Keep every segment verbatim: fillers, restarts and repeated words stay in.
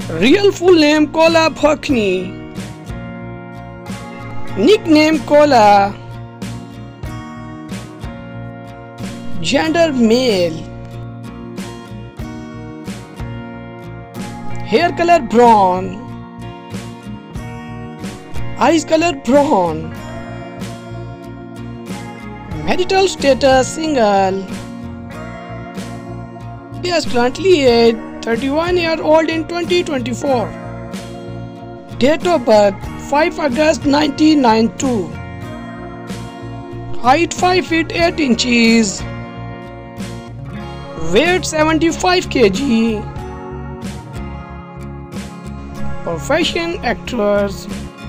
Real full name Kola Bokinni. Nickname Kola. Gender male. Hair color brown. Eyes color brown. Marital status single. He is currently age thirty-one years old in twenty twenty-four. Date of birth five August nineteen ninety-two. Height five feet eight inches. Weight seventy-five kilograms. Profession actress.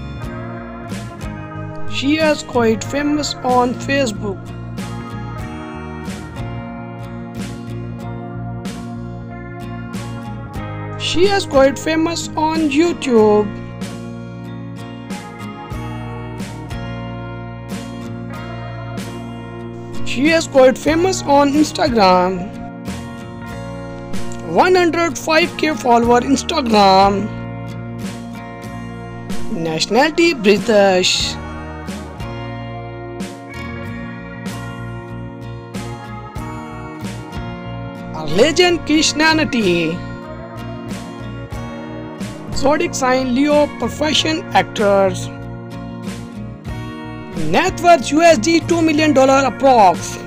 She is quite famous on Facebook. She is quite famous on YouTube. She is quite famous on Instagram. one hundred five K follower Instagram. Nationality British. Religion Christianity. Zodiac sign Leo. Profession actors. Net worth U S D two million dollars approx.